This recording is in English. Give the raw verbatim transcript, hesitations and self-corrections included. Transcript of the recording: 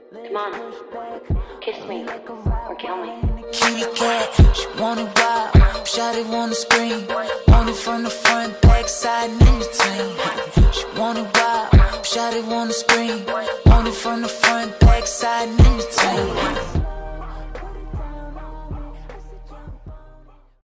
Come on, kiss me or kill me. Kitty cat, she want it wild. Shawty wanna scream. Want it from the front, back, side, and in between. She want it wild. Shawty wanna scream. Want it from the front, back, side, and in between.